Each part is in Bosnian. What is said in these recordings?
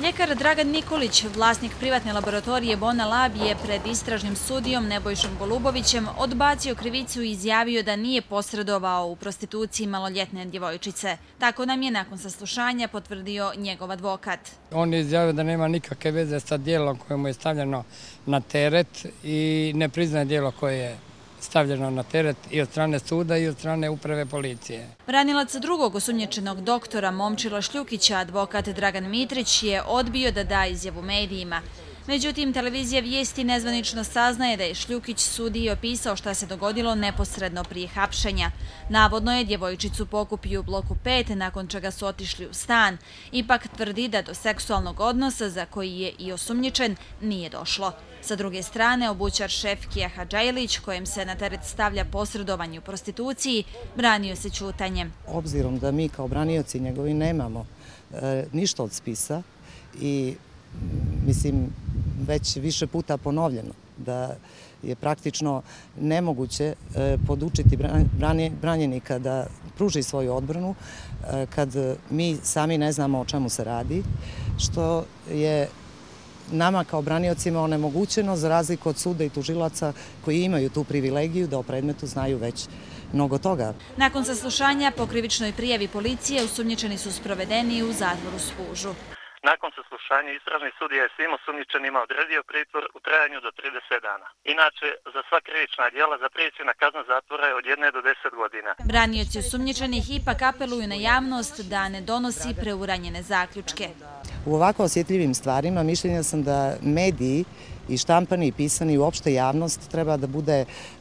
Ljekar Dragan Nikolić, vlasnik privatne laboratorije Bona Lab, je pred istražnim sudijom Nebojšom Golubovićem odbacio krivicu i izjavio da nije posredovao u prostituciji maloljetne djevojčice. Tako nam je nakon saslušanja potvrdio njegov advokat. On je izjavio da nema nikakve veze sa djelom koje mu je stavljeno na teret i ne priznaje djelo koje je stavljeno na teret i od strane suda i od strane uprave policije. Branilac drugog osumnjičenog doktora Momčila Šljukića, advokat Dragan Mitrić, je odbio da da izjavu medijima. Međutim, televizija Vijesti nezvanično saznaje da je Šljukić sudiji opisao šta se dogodilo neposredno prije hapšenja. Navodno je djevojčicu pokupio u bloku 5, nakon čega su otišli u stan. Ipak tvrdi da do seksualnog odnosa, za koji je i osumnjičen, nije došlo. Sa druge strane, obućar Šefkija Hadžajlić, kojem se na teret stavlja posredovanje u prostituciji, branio se ćutanjem. Obzirom da mi kao branioci njegovi nemamo ništa od spisa i mislim već više puta ponovljeno da je praktično nemoguće podučiti branjenika da pruži svoju odbranu kad mi sami ne znamo o čemu se radi, što je nama kao braniocima onemogućeno za razliku od suda i tužilaca koji imaju tu privilegiju da o predmetu znaju već mnogo toga. Nakon saslušanja po krivičnoj prijavi policije osumnjičeni su sprovedeni u zatvoru Spužu. Nakon saslušanja istražni sudija je svim osumnjičenima odredio pritvor u trajanju do 30 dana. Inače, za sva krivična djela zapriječena kazna zatvora je od 1 do 10 godina. Branioci osumnjičenih ipak apeluju na javnost da ne donosi preuranjene zaključke. U ovako osjetljivim stvarima mišljenja sam da mediji i štampani i pisani i uopšte javnost treba da bude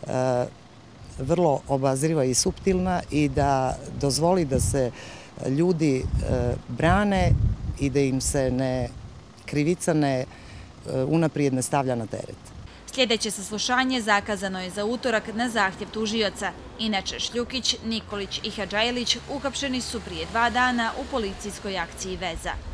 vrlo obazriva i suptilna i da dozvoli da se ljudi brane i da im se krivica unaprijed ne stavlja na teret. Sljedeće saslušanje zakazano je za utorak na zahtjev tužioca. Inače, Šljukić, Nikolić i Hadžajlić uhapšeni su prije 2 dana u policijskoj akciji Veza.